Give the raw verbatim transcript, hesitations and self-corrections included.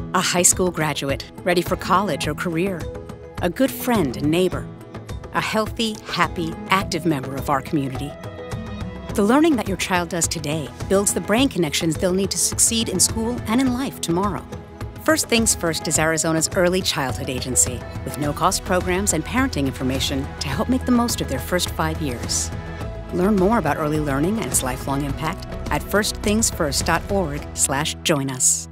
A high school graduate ready for college or career. A good friend and neighbor. A healthy, happy, active member of our community. The learning that your child does today builds the brain connections they'll need to succeed in school and in life tomorrow. First Things First is Arizona's early childhood agency with no-cost programs and parenting information to help make the most of their first five years. Learn more about early learning and its lifelong impact at first things first dot org slash join us.